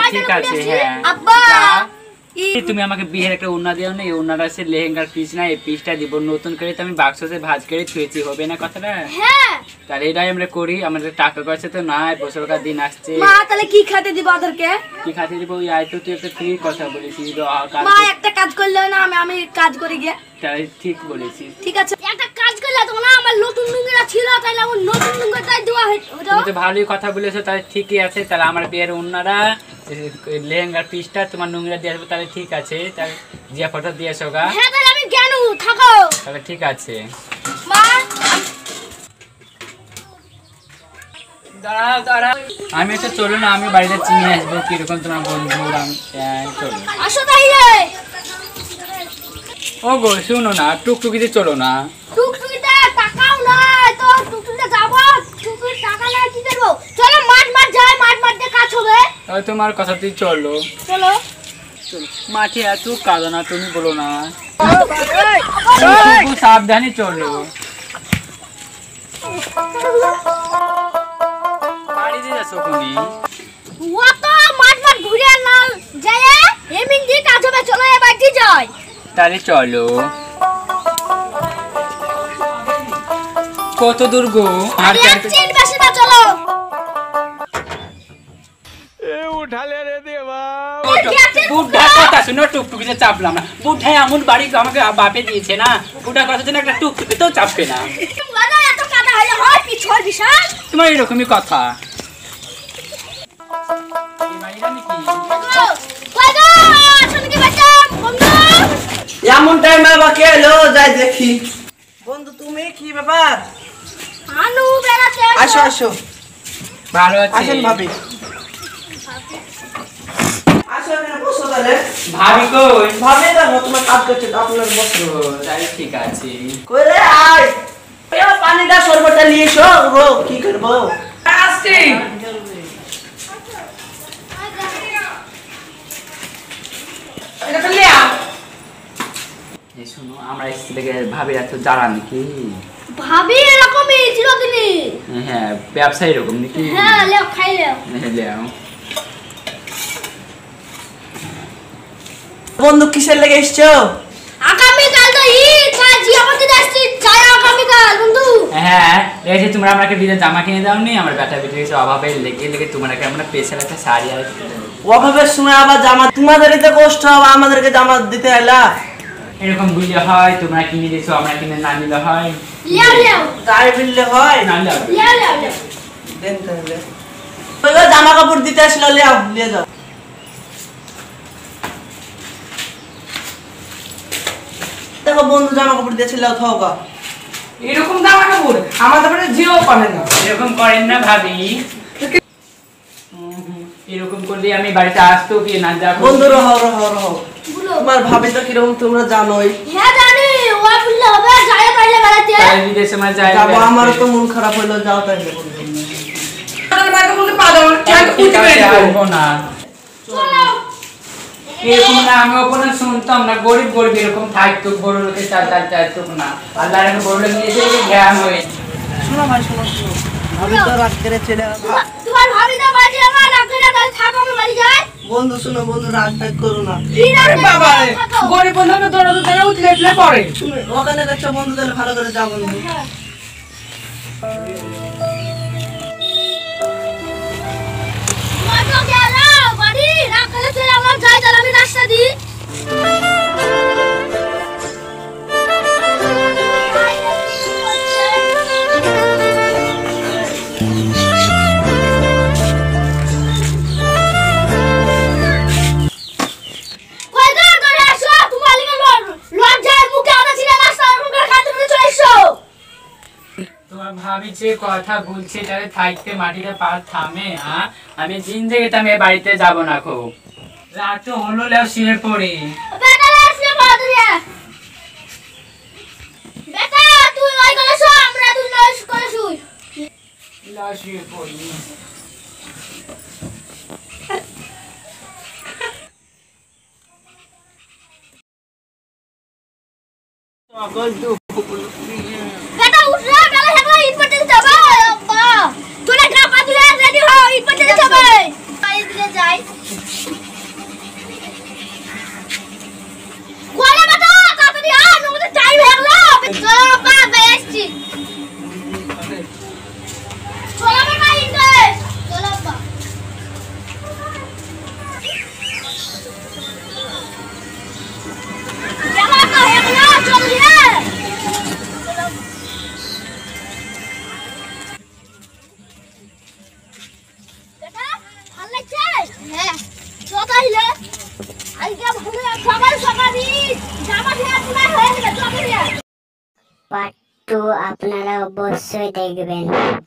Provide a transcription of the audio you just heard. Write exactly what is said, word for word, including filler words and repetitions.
ঠিক আছে হ্যাঁ আব্বা তুমি আমাকে বিয়ের একটা ওড়না দিও না, এই ওড়নাটা আছে লেহেঙ্গার পিস না, এই পিসটা দিব নতুন করে তো আমি বাক্সতে ভাঁজ করে থুয়েছি, হবে না কথাটা? হ্যাঁ তাহলে এটাই আমরা করি, আমাদের টাকা পয়সা তো নাই, বছরকার দিন আসছে। মা তাহলে কি খেতে দিব ওদেরকে? কি খেতে দিব? ওই আয় তো তুই একটা ফ্রি কথা বলেছিস, মা একটা কাজ করলে না আমি আমি কাজ করে গিয়ে। তাই ঠিক বলেছিস, ঠিক আছে একটা কাজ করলে তো না, আমার নতুন লুঙ্গিটা ছিল তাইলে আমার নতুন লুঙ্গিটাই দেওয়া হতো। তুমি তো ভালোই কথা বলেছো, তাহলে ঠিকই আছে, তাহলে আমার বিয়ের ওড়নাটা লেহেঙ্গার পিসটা তোমার লুঙ্গিটা দিয়ে আসবো, তাহলে ঠিক আছে, তাহলে জিয়া ফটো দিয়ে আসো গা। হ্যাঁ তাহলে আমি কেন থাকো, তাহলে ঠিক আছে। মা দাঁড়াও দাঁড়াও, আমি তো চলো না, আমি বাড়িতে চিনে আসবো কিরকম তোমার বন্ধু, চলো আসো তাইলে। ও গো শুনো না, টুকটুকিতে চলো না। টুকটুকিতে টাকাও নাই তো, টুকটুকিতে যাবো, টুকটুকি টাকা নাই কি করব? চলো মাঠ মাঠ যাই, মাঠ মাঠ দিয়ে কাজ হবে। ওই তোমার কথাতেই চলো চলো চলো মাঠে এত কাঁদো না, তুমি বলো না, সাবধানে চলো। বাড়ি দিয়ে যাচ্ছো কোনি? ও তো মাঠ মাঠ ঘুরে না যায়, এমনি দিয়ে কাজ হবে, চলো এ বাড়ি যাই। তাহলে চলো। কত দূর গো? আর তিন বেশি না, চলো। এ উঠালে রে দেবা, বুড়া কথা শুনো, টুকটুকিতে চাপলাম না, বুড়া এমন বাড়ি আমাকে বাপে দিয়েছে না, বুড়া কথা শুনে একটা টুকটুকিতেও চাপবে না। এত কাদা হলে হয় পিছল বিশাল, তোমার এরকমই কথা। এমন টাইম বাবা কে এলো, যাই দেখি। বন্ধু তুমি কি ব্যাপার? আনু বেড়াতে আসো আসো। ভালো আছি। আসেন ভাবি। আসো এখানে বসো তাহলে। ভাবি কই? ভাবি না তোমার কাজ করছে, আপনার বসো। তাই ঠিক আছে। কই রে আয়। এ পানিটা শরবতটা নিয়ে এসো, গো কি করব? আসছি। এটা তো লিয়া। এই শুনো, আমরা এসে থেকে ভাবিরা তো জানা নাকি? ভাবি এরকমই ছিল তিনি। হ্যাঁ ব্যবসা এরকম নাকি? হ্যাঁ লেও খাই লেও। হ্যাঁ লেও। বন্ধু কিসের লেগে এসছো? আগামী কাল তো ঈদ, তাই জিয়াপতি আসছে, চাই আগামী কাল বন্ধু। হ্যাঁ এই যে তোমরা আমাকে বিয়ের জামা কিনে দাওনি, আমার বেটা বেটি কিছু অভাবে লেগে লেগে তোমরা আমরা স্পেশাল একটা শাড়ি আর অভাবের সময় আবার জামা, তোমাদেরই তো কষ্ট হবে, আমাদেরকে জামা দিতে এলা। এরকম বুঝলে হয়, তোমরা কিনে দিয়েছো আমরা কিনে না নিলে হয়? লিয়াও লিয়াও তাই বললে হয় না লিয়াও লিয়াও লিয়াও লিয়াও দেন তাহলে। ওই জামা কাপড় দিতে আসলো, লিয়াও নিয়ে যাও। দেখো বন্ধু জামা কাপড় দিয়েছিল, থাকা এরকম জামা কাপড় আমাদের বাড়ি জিও করে না। এরকম করেন না ভাবি, এরকম করলে আমি বাড়িতে আসতো কি না? যা বন্ধু রহ রহ রহ, তোমার ভাবি তো কিরকম তোমরা জানোই। হ্যাঁ জানি, ও বললে হবে, যাই তাইলে বেড়াতে। তাই বিদেশে মানে যাই যাবো, আমার তো মন খারাপ হলো, যাও তাইলে বন্ধু। আমাদের বাড়িতে বলতে পারো না, কেন কুটি করে আসবো না। চলো এরকম না, আমি ওখানে শুনতাম না, গরিব গরিব এরকম থাকতো, বড় লোকের চাল চাল চাইতো না, আল্লাহ এখন বড় লোক নিয়েছে জ্ঞান হয়ে। শোনো ভাই শোনো শোনো, ভাবি তো রাগ করে চলে গেল। তোমার ভাবি তো বাড়ি আমার রাখতে না, তাহলে থাকো, আমি বাড়ি যাই। বন্ধু শোনো বন্ধু, রাগ টাগ করো না। আরে বাবা রে, গরিব বন্ধু দৌড়া দৌড়া উঠলে উঠলে পড়ে। শুনে ওখানে দেখছো বন্ধু, তাহলে ভালো করে যাও বন্ধু। তোমার তো গেল বাড়ি, রাখলে চলে আমরা যাই, তাহলে আমি রাস্তা দিই। ভাবি যে কথা বলছে তাহলে থাকতে মাটিতে পা থামে। হ্যাঁ আমি দিন থেকে আমি বাড়িতে যাব না, খুব রাত হলো, লেও শুয়ে পড়ি। বেটা শুয়ে পড় তুই, বেটা তুই ওই করে শো, আমরা দুই নয় করে শুই। লেও শুয়ে পড়ি। বেটা উঠ রে, বেলা হেগলা ইট পড়তে যাবে। আব্বা তোরা গা পা ধুয়ে রেডি হও, ইট পড়তে যাবে। বাড়ি দিকে যাই। আসছি চলো বাবা ইন্দে চলো বাবা জামা তো একলা চল রে বেটা ভাল লাগছে হ্যাঁ চল তাইলে আজকে ভালো সকাল সকালই জামা ধোয়া পুরা হয়ে গেল চল রে পার্ট টু আপনারা অবশ্যই দেখবেন।